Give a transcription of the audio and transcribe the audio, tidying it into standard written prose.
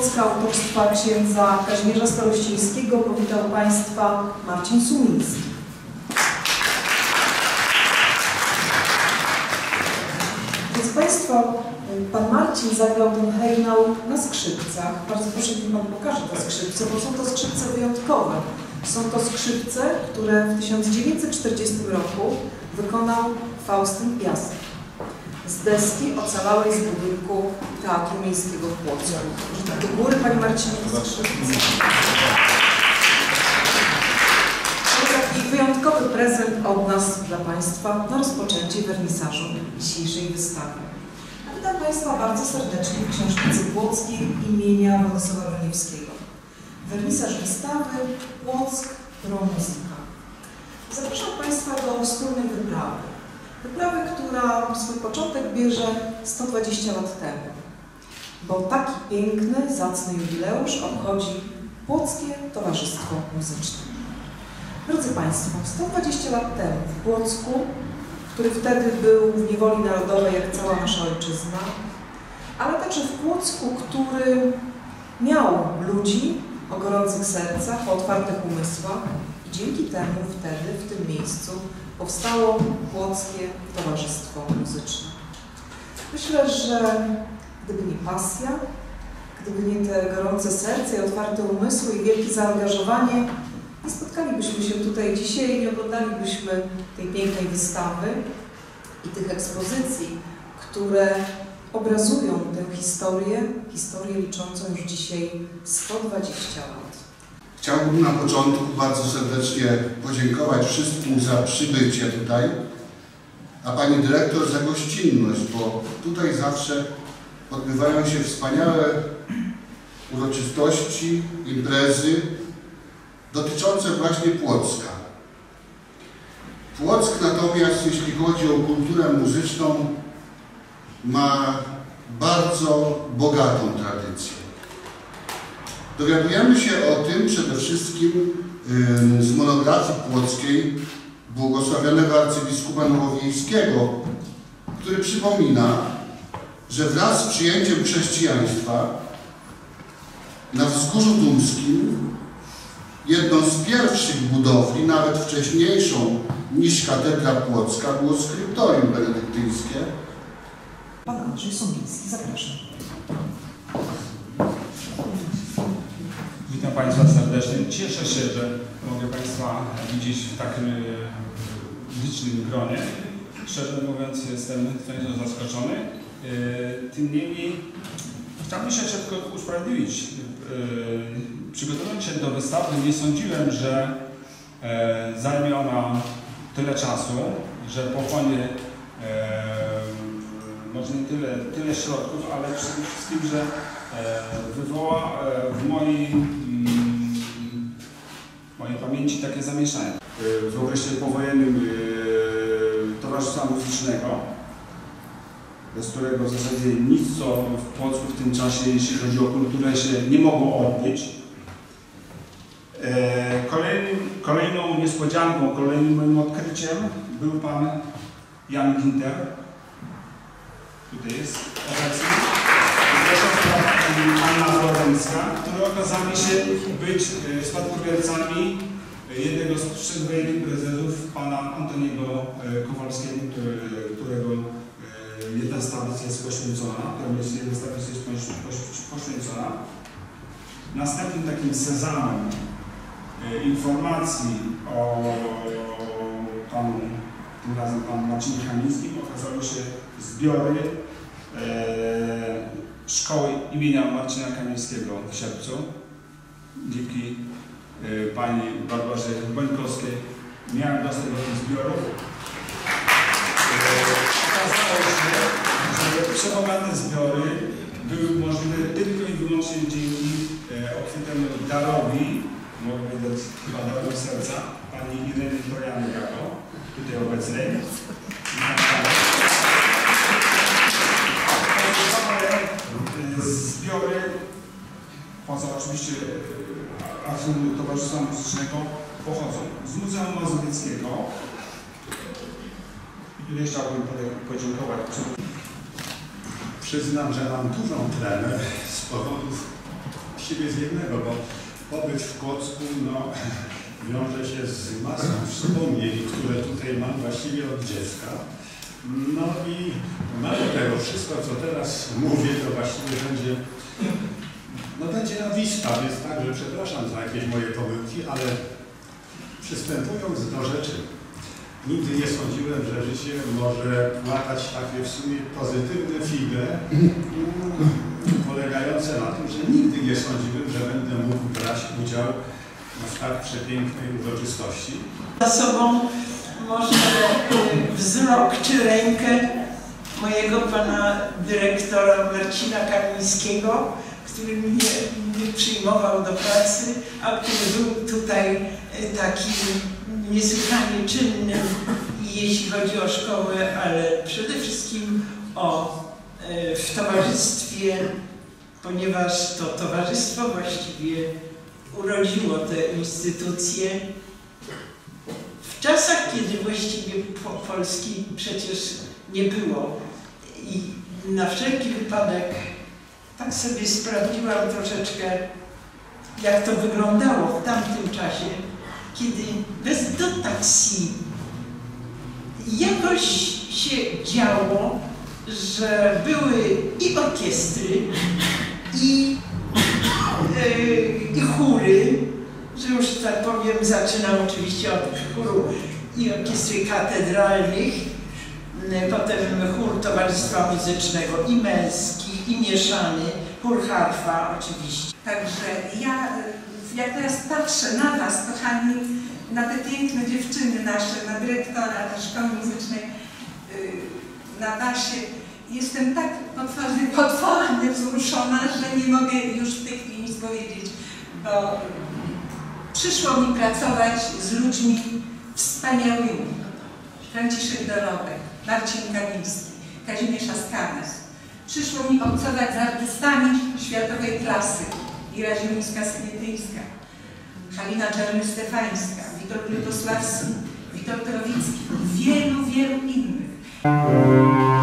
Płocka autorstwa księdza Kazimierza Starościńskiego powitał Państwa Marcin Sumiński. Więc Państwo, Pan Marcin zagrał ten hejnał na skrzypcach. Bardzo proszę, niech Pan pokaże te skrzypce, bo są to skrzypce wyjątkowe. Są to skrzypce, które w 1940 roku wykonał Faustyn Piasek z deski ocalałej z budynku Teatru Miejskiego w Płocku. Do góry, Panie Marcinie, te skrzypce. To taki wyjątkowy prezent od nas dla Państwa na rozpoczęcie wernisażu dzisiejszej wystawy. A witam Państwa bardzo serdecznie w Książnicy Płockiej imienia Władysława Raniewskiego. Wernisaż wystawy Płock Pro Muzyka. Zapraszam Państwa do wspólnej wyprawy. Wyprawy, która swój początek bierze 120 lat temu, bo taki piękny, zacny jubileusz obchodzi Płockie Towarzystwo Muzyczne. Drodzy Państwo, 120 lat temu w Płocku, który wtedy był w niewoli narodowej jak cała nasza ojczyzna, ale także w Płocku, który miał ludzi o gorących sercach, o otwartych umysłach i dzięki temu wtedy w tym miejscu powstało Płockie Towarzystwo Muzyczne. Myślę, że gdyby nie pasja, gdyby nie te gorące serce i otwarte umysły i wielkie zaangażowanie, nie spotkalibyśmy się tutaj dzisiaj i nie oglądalibyśmy tej pięknej wystawy i tych ekspozycji, które obrazują tę historię liczącą już dzisiaj 120 lat. Chciałbym na początku bardzo serdecznie podziękować wszystkim za przybycie tutaj, a Pani Dyrektor za gościnność, bo tutaj zawsze odbywają się wspaniałe uroczystości, imprezy dotyczące właśnie Płocka. Płock natomiast, jeśli chodzi o kulturę muzyczną, ma bardzo bogatą tradycję. Dowiadujemy się o tym przede wszystkim z monografii płockiej błogosławionego arcybiskupa Nowowiejskiego, który przypomina, że wraz z przyjęciem chrześcijaństwa na Wzgórzu Tumskim jedną z pierwszych budowli, nawet wcześniejszą niż katedra płocka, było skryptorium benedyktyńskie. Pan Andrzej Sumiński, zapraszam. Witam Państwa serdecznie. Cieszę się, że mogę Państwa widzieć w takim licznym gronie. Szczerze mówiąc, jestem nieco zaskoczony. Tym niemniej chciałbym się szybko usprawiedliwić. Przygotowując się do wystawy, nie sądziłem, że zajmie ona tyle czasu, że pochłonie może nie tyle środków, ale przede wszystkim, że wywoła w mojej pamięci takie zamieszanie. W okresie powojennym Towarzystwa Muzycznego, bez którego w zasadzie nic, co w Płocku w tym czasie, jeśli chodzi o kulturę, się nie mogło odbyć. Kolejną niespodzianką, kolejnym moim odkryciem był pan Jan Ginter. Tutaj jest obecny. Anna Florencka, które okazały się być spadkobiercami jednego z przedwojennych prezesów, pana Antoniego Kowalskiego, którego jedna z tablic jest poświęcona, Następnym takim sezamem informacji o panu, tym razem panu Marcinie Kamińskim, okazały się zbiory Szkoły imienia Marcina Kamińskiego w Sierpcu. Dzięki pani Barbarze Bońkowskiej miałem dostęp do tych zbiorów. Okazało się, że przebogate zbiory były możliwe tylko i wyłącznie dzięki obfitemu darowi, mogę powiedzieć chyba darowi serca, pani Ireny Trojany-Jako, tutaj obecnej. Zbiory, poza oczywiście Archiwum Towarzystwa Muzycznego, pochodzą z Muzeum Mazowieckiego. I tu jeszcze chciałbym podziękować. Przyznam, że mam dużą tremę z powodów właściwie z jednego, bo pobyt w Płocku wiąże się z masą wspomnień, które tutaj mam właściwie od dziecka. No i mało tego, wszystko co teraz mówię, to właściwie będzie na wista, więc także przepraszam za jakieś moje pomyłki, ale przystępując do rzeczy, nigdy nie sądziłem, że życie może łatać takie w sumie pozytywne figle, polegające na tym, że nigdy nie sądziłem, że będę mógł brać udział w tak przepięknej uroczystości. Za sobą może wzrok czy rękę mojego pana dyrektora Marcina Kamińskiego, który mnie przyjmował do pracy, a który był tutaj takim niesłychanie czynnym, jeśli chodzi o szkołę, ale przede wszystkim w towarzystwie, ponieważ to towarzystwo właściwie urodziło tę instytucję w czasach, kiedy właściwie Polski przecież nie było. I na wszelki wypadek tak sobie sprawdziłam troszeczkę, jak to wyglądało w tamtym czasie, kiedy bez dotacji jakoś się działo, że były i orkiestry, i chóry, że już tak powiem, zaczynam oczywiście od chóru i orkiestry katedralnych, potem chór Towarzystwa Muzycznego i męski, i mieszany, chór harfa oczywiście. Także ja, jak teraz patrzę na Was, kochani, na te piękne dziewczyny nasze, na dyrektora tej szkoły muzycznej, na Basie, jestem tak potwornie wzruszona, że nie mogę już w tej chwili nic powiedzieć, bo przyszło mi pracować z ludźmi wspaniałymi. Franciszek Dorobek, Marcin Kamiński, Kazimierz Askanes. Przyszło mi obcować z artystami światowej klasy. Ira Zielińska-Symietyńska, Halina Czarny-Stefańska, Witold Lutosławski, Witold Rowicki i wielu, wielu innych.